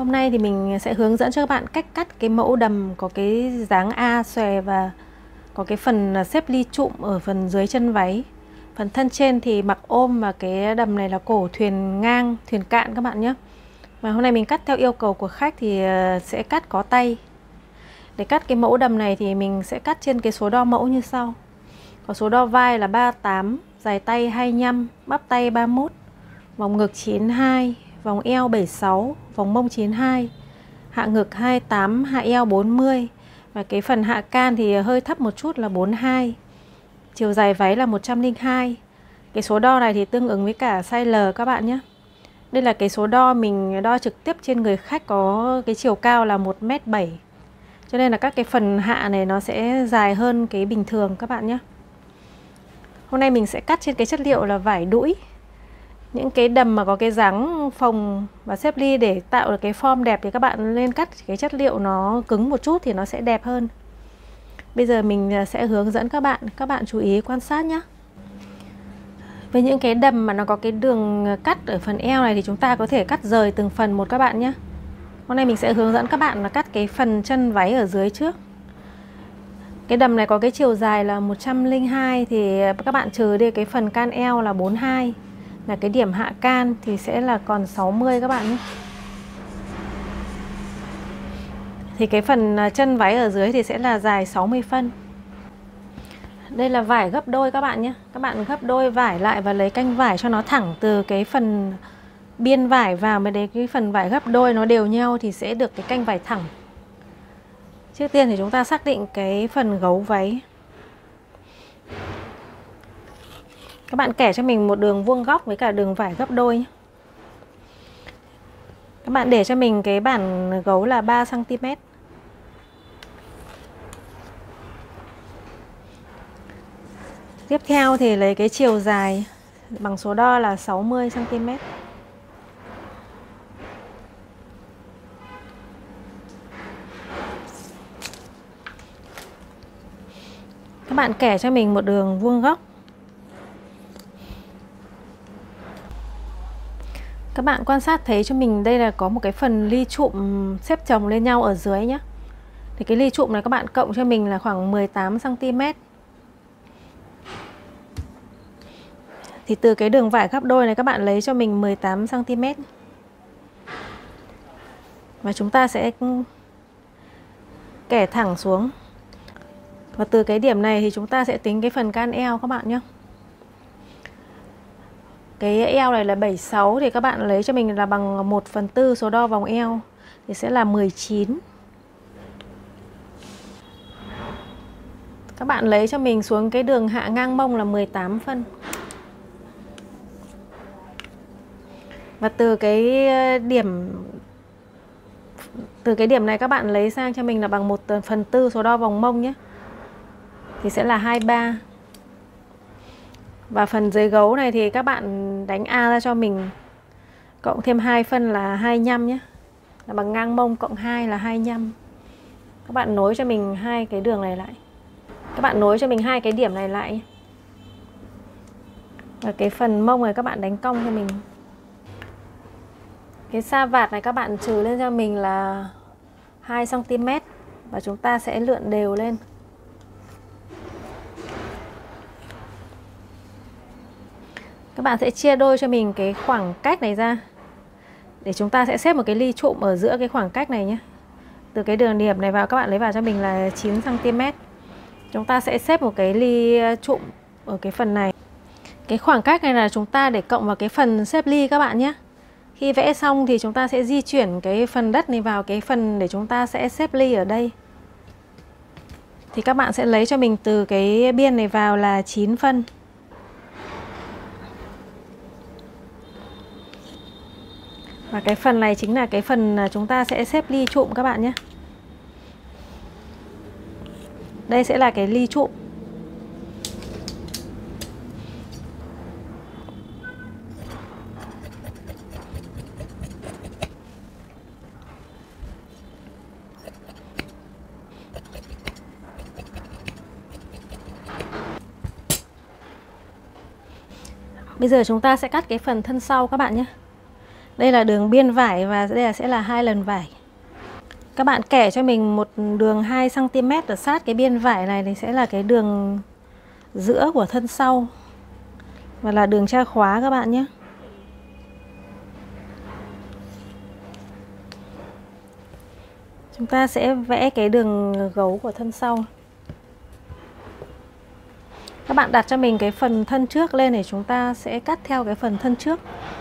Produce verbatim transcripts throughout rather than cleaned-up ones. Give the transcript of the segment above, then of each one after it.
Hôm nay thì mình sẽ hướng dẫn cho các bạn cách cắt cái mẫu đầm có cái dáng A xòe và có cái phần xếp ly trụm ở phần dưới chân váy. Phần thân trên thì mặc ôm và cái đầm này là cổ thuyền ngang, thuyền cạn các bạn nhé. Và hôm nay mình cắt theo yêu cầu của khách thì sẽ cắt có tay. Để cắt cái mẫu đầm này thì mình sẽ cắt trên cái số đo mẫu như sau. Có số đo vai là ba mươi tám, dài tay hai mươi lăm, bắp tay ba mươi mốt, vòng ngực chín mươi hai, vòng eo bảy mươi sáu, vòng mông chín mươi hai, hạ ngực hai mươi tám, hạ eo bốn mươi. Và cái phần hạ can thì hơi thấp một chút là bốn mươi hai. Chiều dài váy là một trăm lẻ hai. Cái số đo này thì tương ứng với cả size L các bạn nhé. Đây là cái số đo mình đo trực tiếp trên người khách, có cái chiều cao là một mét bảy. Cho nên là các cái phần hạ này nó sẽ dài hơn cái bình thường các bạn nhé. Hôm nay mình sẽ cắt trên cái chất liệu là vải đũi. Những cái đầm mà có cái dáng phồng và xếp ly để tạo được cái form đẹp thì các bạn nên cắt cái chất liệu nó cứng một chút thì nó sẽ đẹp hơn. Bây giờ mình sẽ hướng dẫn các bạn, các bạn chú ý quan sát nhé. Với những cái đầm mà nó có cái đường cắt ở phần eo này thì chúng ta có thể cắt rời từng phần một các bạn nhé. Hôm nay mình sẽ hướng dẫn các bạn là cắt cái phần chân váy ở dưới trước. Cái đầm này có cái chiều dài là một trăm lẻ hai thì các bạn trừ đi cái phần can eo là bốn mươi hai. Là cái điểm hạ can thì sẽ là còn sáu mươi các bạn nhé. Thì cái phần chân váy ở dưới thì sẽ là dài sáu mươi phân. Đây là vải gấp đôi các bạn nhé. Các bạn gấp đôi vải lại và lấy canh vải cho nó thẳng từ cái phần biên vải vào mới đến cái phần vải gấp đôi nó đều nhau thì sẽ được cái canh vải thẳng. Trước tiên thì chúng ta xác định cái phần gấu váy. Các bạn kẻ cho mình một đường vuông góc với cả đường vải gấp đôi nhé. Các bạn để cho mình cái bản gấu là ba xăng ti mét. Tiếp theo thì lấy cái chiều dài bằng số đo là sáu mươi xăng ti mét. Các bạn kẻ cho mình một đường vuông góc. Các bạn quan sát thấy cho mình đây là có một cái phần ly trụm xếp chồng lên nhau ở dưới nhé. Thì cái ly trụm này các bạn cộng cho mình là khoảng mười tám xăng ti mét. Thì từ cái đường vải gấp đôi này các bạn lấy cho mình mười tám xăng ti mét. Và chúng ta sẽ kẻ thẳng xuống. Và từ cái điểm này thì chúng ta sẽ tính cái phần can eo các bạn nhé. Cái eo này là bảy mươi sáu thì các bạn lấy cho mình là bằng một phần tư số đo vòng eo thì sẽ là mười chín. Các bạn lấy cho mình xuống cái đường hạ ngang mông là mười tám phân. Và từ cái điểm từ cái điểm này các bạn lấy sang cho mình là bằng một phần tư số đo vòng mông nhé. Thì sẽ là hai mươi ba. Và phần dưới gấu này thì các bạn đánh A ra cho mình, cộng thêm hai phân là hai mươi lăm nhé. Là bằng ngang mông cộng hai là hai mươi lăm. Các bạn nối cho mình hai cái đường này lại. Các bạn nối cho mình hai cái điểm này lại. Và cái phần mông này các bạn đánh cong cho mình. Cái sa vạt này các bạn trừ lên cho mình là hai xăng ti mét. Và chúng ta sẽ lượn đều lên. Các bạn sẽ chia đôi cho mình cái khoảng cách này ra. Để chúng ta sẽ xếp một cái ly trụm ở giữa cái khoảng cách này nhé. Từ cái đường điểm này vào các bạn lấy vào cho mình là chín xăng ti mét. Chúng ta sẽ xếp một cái ly trụm ở cái phần này. Cái khoảng cách này là chúng ta để cộng vào cái phần xếp ly các bạn nhé. Khi vẽ xong thì chúng ta sẽ di chuyển cái phần đất này vào cái phần để chúng ta sẽ xếp ly ở đây. Thì các bạn sẽ lấy cho mình từ cái biên này vào là chín phân. Và cái phần này chính là cái phần chúng ta sẽ xếp ly trụm các bạn nhé. Đây sẽ là cái ly trụm. Bây giờ chúng ta sẽ cắt cái phần thân sau các bạn nhé. Đây là đường biên vải và đây là sẽ là hai lần vải. Các bạn kẻ cho mình một đường hai xăng ti mét ở sát cái biên vải này thì sẽ là cái đường giữa của thân sau và là đường tra khóa các bạn nhé. Chúng ta sẽ vẽ cái đường gấu của thân sau. Các bạn đặt cho mình cái phần thân trước lên để chúng ta sẽ cắt theo cái phần thân trước.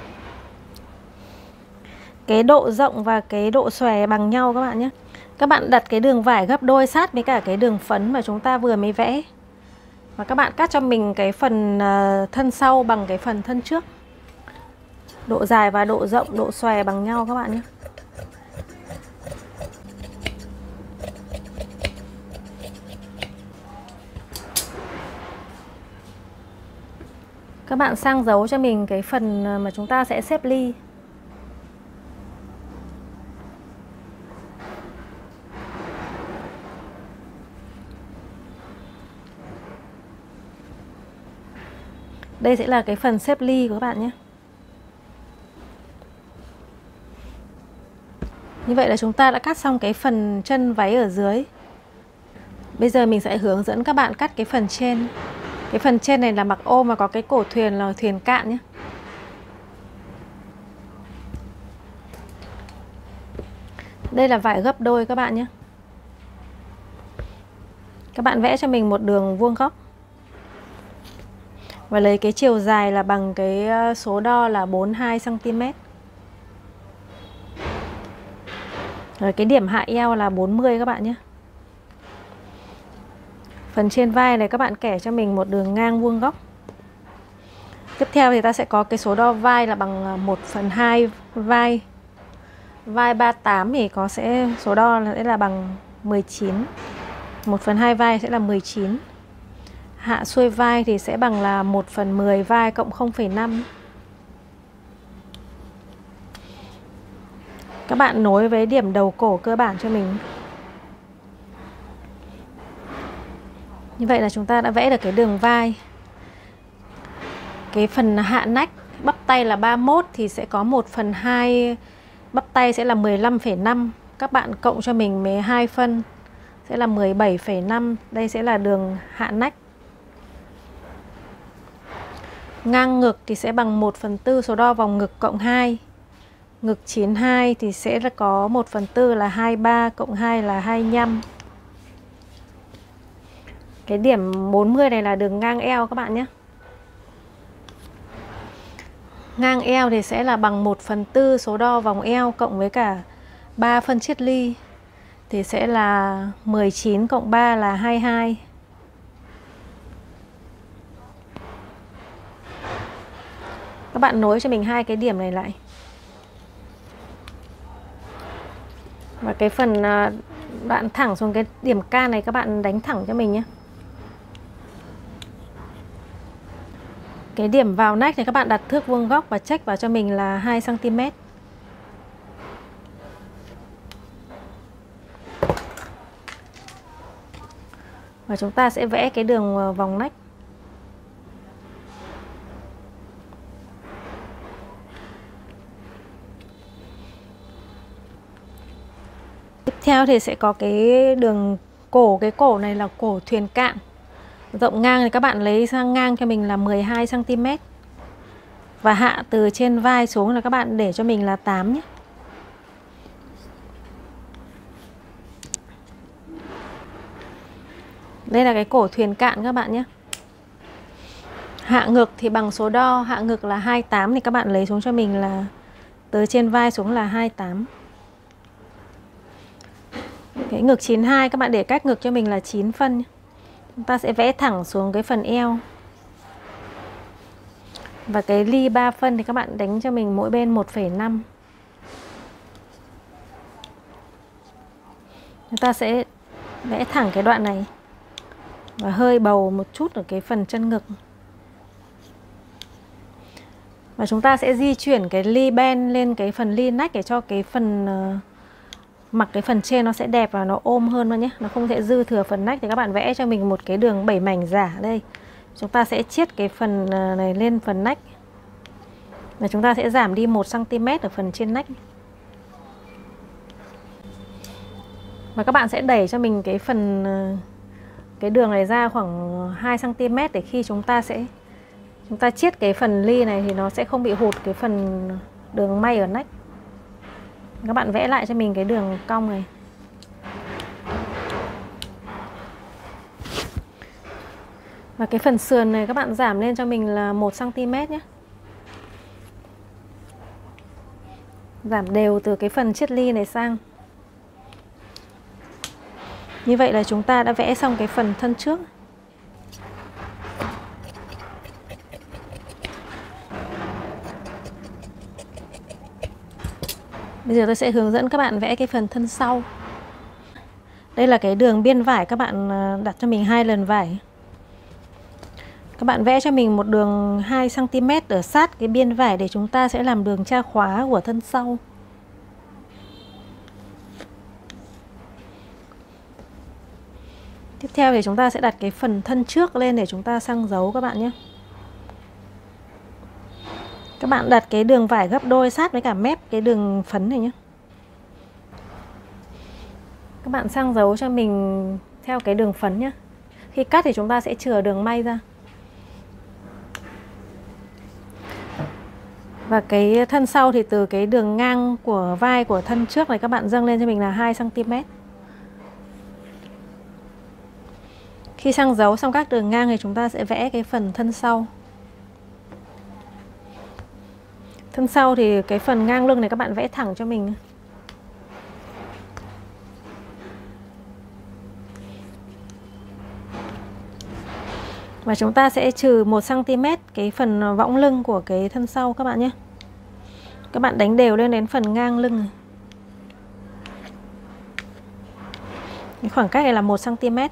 Cái độ rộng và cái độ xòe bằng nhau các bạn nhé. Các bạn đặt cái đường vải gấp đôi sát với cả cái đường phấn mà chúng ta vừa mới vẽ. Và các bạn cắt cho mình cái phần thân sau bằng cái phần thân trước. Độ dài và độ rộng, độ xòe bằng nhau các bạn nhé. Các bạn sang dấu cho mình cái phần mà chúng ta sẽ xếp ly. Đây sẽ là cái phần xếp ly của các bạn nhé. Như vậy là chúng ta đã cắt xong cái phần chân váy ở dưới. Bây giờ mình sẽ hướng dẫn các bạn cắt cái phần trên. Cái phần trên này là mặc ôm và có cái cổ thuyền là thuyền cạn nhé. Đây là vải gấp đôi các bạn nhé. Các bạn vẽ cho mình một đường vuông góc. Và lấy cái chiều dài là bằng cái số đo là bốn mươi hai xăng ti mét. Rồi cái điểm hạ eo là bốn mươi các bạn nhé. Phần trên vai này các bạn kẻ cho mình một đường ngang vuông góc. Tiếp theo thì ta sẽ có cái số đo vai là bằng một phần hai vai. Vai ba mươi tám thì có sẽ số đo là sẽ là bằng mười chín. một phần hai vai sẽ là mười chín. Hạ xuôi vai thì sẽ bằng là một phần mười vai cộng không phẩy năm. Các bạn nối với điểm đầu cổ cơ bản cho mình. Như vậy là chúng ta đã vẽ được cái đường vai. Cái phần hạ nách, bắp tay là ba mươi mốt thì sẽ có một phần hai bắp tay sẽ là mười lăm phẩy năm. Các bạn cộng cho mình mười hai phân sẽ là mười bảy phẩy năm. Đây sẽ là đường hạ nách. Ngang ngực thì sẽ bằng một phần tư số đo vòng ngực cộng hai. Ngực chín mươi hai thì sẽ là có một phần tư là hai mươi ba cộng hai là hai mươi lăm. Cái điểm bốn mươi này là đường ngang eo các bạn nhé. Ngang eo thì sẽ là bằng một phần tư số đo vòng eo cộng với cả ba phân chiết ly thì sẽ là mười chín cộng ba là hai mươi hai. Các bạn nối cho mình hai cái điểm này lại. Và cái phần đoạn thẳng xuống cái điểm K này các bạn đánh thẳng cho mình nhé. Cái điểm vào nách thì các bạn đặt thước vuông góc và check vào cho mình là hai xăng ti mét. Và chúng ta sẽ vẽ cái đường vòng nách. Tiếp theo thì sẽ có cái đường cổ, cái cổ này là cổ thuyền cạn. Rộng ngang thì các bạn lấy sang ngang cho mình là mười hai xăng ti mét. Và hạ từ trên vai xuống là các bạn để cho mình là tám nhé. Đây là cái cổ thuyền cạn các bạn nhé. Hạ ngực thì bằng số đo, hạ ngực là hai mươi tám thì các bạn lấy xuống cho mình là từ trên vai xuống là hai mươi tám. Cái ngực chín mươi hai các bạn để cách ngực cho mình là chín phân nhé. Chúng ta sẽ vẽ thẳng xuống cái phần eo. Và cái ly ba phân thì các bạn đánh cho mình mỗi bên một phẩy năm. Chúng ta sẽ vẽ thẳng cái đoạn này và hơi bầu một chút ở cái phần chân ngực. Và chúng ta sẽ di chuyển cái ly ben lên cái phần ly nách để cho cái phần uh, mặc cái phần trên nó sẽ đẹp và nó ôm hơn luôn nhé. Nó không thể dư thừa phần nách. Thì các bạn vẽ cho mình một cái đường bảy mảnh giả đây. Chúng ta sẽ chiết cái phần này lên phần nách. Và chúng ta sẽ giảm đi một xăng ti mét ở phần trên nách. Và các bạn sẽ đẩy cho mình cái phần cái đường này ra khoảng hai xăng ti mét để khi chúng ta sẽ chúng ta chiết cái phần ly này thì nó sẽ không bị hụt cái phần đường may ở nách. Các bạn vẽ lại cho mình cái đường cong này. Và cái phần sườn này các bạn giảm lên cho mình là một xăng ti mét nhé. Giảm đều từ cái phần chiết ly này sang. Như vậy là chúng ta đã vẽ xong cái phần thân trước. Bây giờ tôi sẽ hướng dẫn các bạn vẽ cái phần thân sau. Đây là cái đường biên vải, các bạn đặt cho mình hai lần vải. Các bạn vẽ cho mình một đường hai xăng ti mét ở sát cái biên vải để chúng ta sẽ làm đường tra khóa của thân sau. Tiếp theo thì chúng ta sẽ đặt cái phần thân trước lên để chúng ta xăng dấu các bạn nhé. Các bạn đặt cái đường vải gấp đôi sát với cả mép cái đường phấn này nhé. Các bạn xăng dấu cho mình theo cái đường phấn nhé. Khi cắt thì chúng ta sẽ chừa đường may ra. Và cái thân sau thì từ cái đường ngang của vai của thân trước này các bạn dâng lên cho mình là hai xăng ti mét. Khi xăng dấu xong các đường ngang thì chúng ta sẽ vẽ cái phần thân sau. Thân sau thì cái phần ngang lưng này các bạn vẽ thẳng cho mình. Và chúng ta sẽ trừ một xăng ti mét cái phần võng lưng của cái thân sau các bạn nhé. Các bạn đánh đều lên đến phần ngang lưng này. Cái khoảng cách này là một xăng ti mét.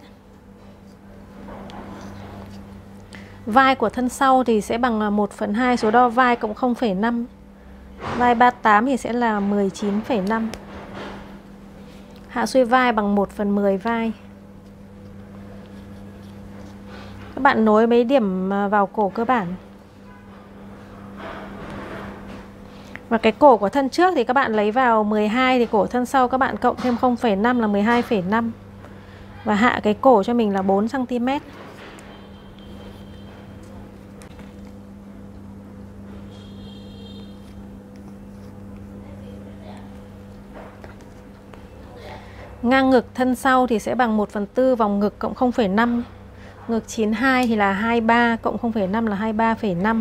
Vai của thân sau thì sẽ bằng một phần hai số đo vai cộng không phẩy năm. Vai ba mươi tám thì sẽ là mười chín phẩy năm. Hạ xuôi vai bằng một phần mười vai. Các bạn nối mấy điểm vào cổ cơ bản. Và cái cổ của thân trước thì các bạn lấy vào mười hai, thì cổ thân sau các bạn cộng thêm không phẩy năm là mười hai phẩy năm. Và hạ cái cổ cho mình là bốn xăng ti mét. Ngang ngực thân sau thì sẽ bằng một phần tư vòng ngực cộng không phẩy năm. Ngực chín mươi hai thì là hai mươi ba cộng không phẩy năm là hai mươi ba phẩy năm.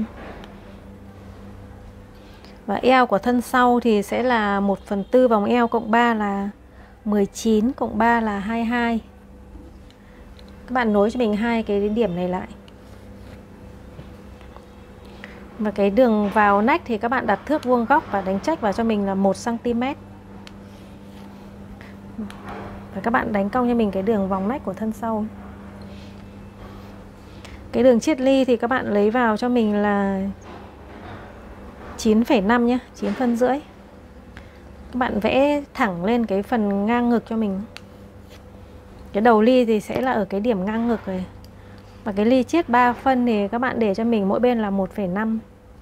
Và eo của thân sau thì sẽ là một phần tư vòng eo cộng ba là mười chín cộng ba là hai mươi hai. Các bạn nối cho mình hai cái điểm này lại. Và cái đường vào nách thì các bạn đặt thước vuông góc và đánh trách vào cho mình là một xăng ti mét. Và các bạn đánh cong cho mình cái đường vòng nách của thân sau. Cái đường chiết ly thì các bạn lấy vào cho mình là chín phẩy năm nhé, chín phân rưỡi. Các bạn vẽ thẳng lên cái phần ngang ngực cho mình. Cái đầu ly thì sẽ là ở cái điểm ngang ngực này. Và cái ly chiết ba phân thì các bạn để cho mình mỗi bên là một phẩy năm.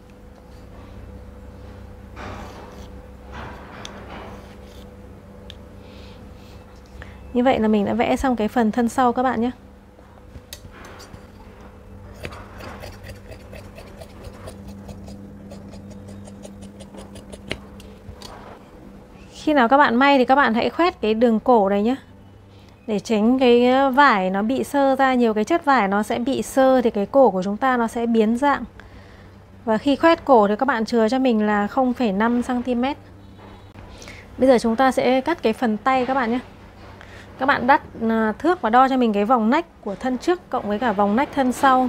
Như vậy là mình đã vẽ xong cái phần thân sau các bạn nhé. Khi nào các bạn may thì các bạn hãy khoét cái đường cổ này nhé. Để tránh cái vải nó bị xơ ra, nhiều cái chất vải nó sẽ bị xơ thì cái cổ của chúng ta nó sẽ biến dạng. Và khi khoét cổ thì các bạn chừa cho mình là không phẩy năm xăng ti mét. Bây giờ chúng ta sẽ cắt cái phần tay các bạn nhé. Các bạn đắt thước và đo cho mình cái vòng nách của thân trước cộng với cả vòng nách thân sau.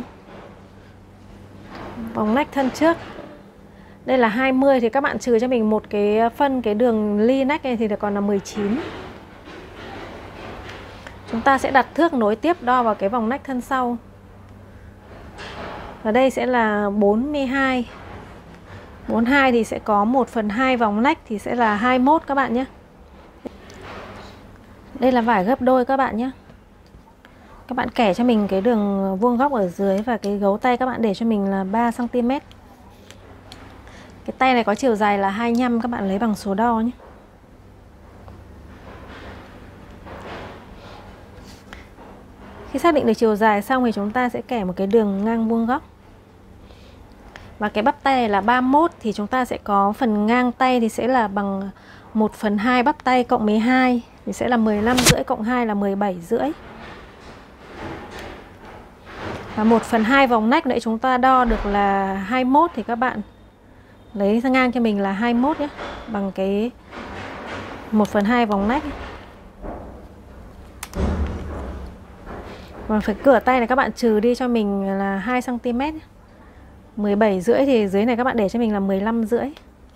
Vòng nách thân trước đây là hai mươi thì các bạn trừ cho mình một cái phân cái đường ly nách này thì còn là mười chín. Chúng ta sẽ đặt thước nối tiếp đo vào cái vòng nách thân sau. Và đây sẽ là bốn mươi hai. bốn mươi hai thì sẽ có một phần hai vòng nách thì sẽ là hai mươi mốt các bạn nhé. Đây là vải gấp đôi các bạn nhé. Các bạn kẻ cho mình cái đường vuông góc ở dưới và cái gấu tay các bạn để cho mình là ba xăng ti mét. Cái tay này có chiều dài là hai mươi lăm, các bạn lấy bằng số đo nhé. Khi xác định được chiều dài xong thì chúng ta sẽ kẻ một cái đường ngang vuông góc. Và cái bắp tay này là ba mươi mốt thì chúng ta sẽ có phần ngang tay thì sẽ là bằng một phần hai bắp tay cộng mười hai thì sẽ là mười lăm rưỡi cộng hai là mười bảy rưỡi. Và một phần hai vòng nách nãy chúng ta đo được là hai mươi mốt thì các bạn lấy ra ngang cho mình là hai mươi mốt nhé, bằng cái một phần hai vòng nách. Và phải cửa tay này các bạn trừ đi cho mình là hai xăng ti mét. mười bảy rưỡi thì dưới này các bạn để cho mình là mười lăm rưỡi.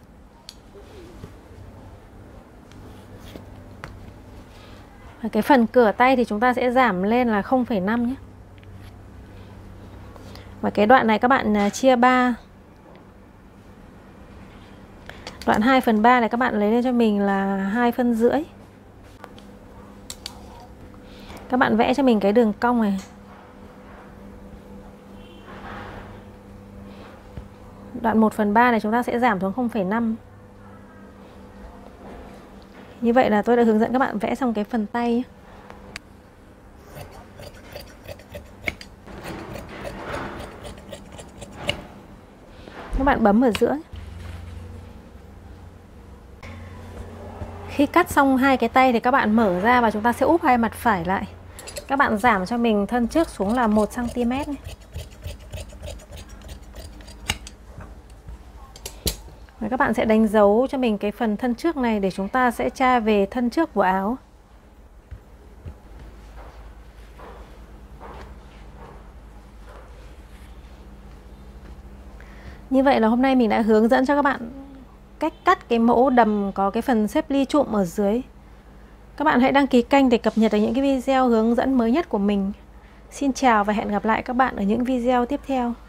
Và cái phần cửa tay thì chúng ta sẽ giảm lên là không phẩy năm nhé. Và cái đoạn này các bạn chia ba. Đoạn hai phần ba này các bạn lấy lên cho mình là hai phân rưỡi. Các bạn vẽ cho mình cái đường cong này. Đoạn một phần ba này chúng ta sẽ giảm xuống không phẩy năm. Như vậy là tôi đã hướng dẫn các bạn vẽ xong cái phần tay nhé. Các bạn bấm ở giữa. Khi cắt xong hai cái tay thì các bạn mở ra và chúng ta sẽ úp hai mặt phải lại. Các bạn giảm cho mình thân trước xuống là một xăng ti mét. Và các bạn sẽ đánh dấu cho mình cái phần thân trước này để chúng ta sẽ tra về thân trước của áo. Như vậy là hôm nay mình đã hướng dẫn cho các bạn cách cắt cái mẫu đầm có cái phần xếp ly trụm ở dưới. Các bạn hãy đăng ký kênh để cập nhật được những cái video hướng dẫn mới nhất của mình. Xin chào và hẹn gặp lại các bạn ở những video tiếp theo.